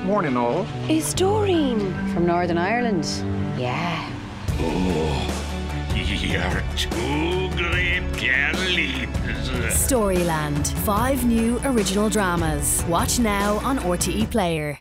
Morning all. Is Doreen From Northern Ireland. Yeah. Oh, you're too great, Caroline. Storyland. 5 new original dramas. Watch now on RTE Player.